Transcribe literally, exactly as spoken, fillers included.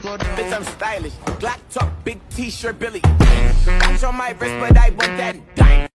Bitch, I'm stylish. Glock talk, big t-shirt, Billy. Watch on my wrist, but I want that dime.